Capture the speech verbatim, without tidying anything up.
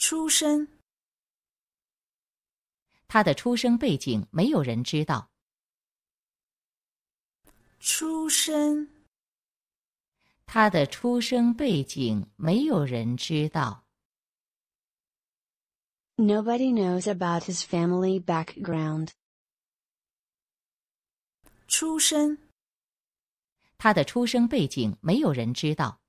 出身， 他的出生背景没有人知道。 出身， 他的出生背景没有人知道。 Nobody knows about his family background. 出身， 他的出生背景没有人知道。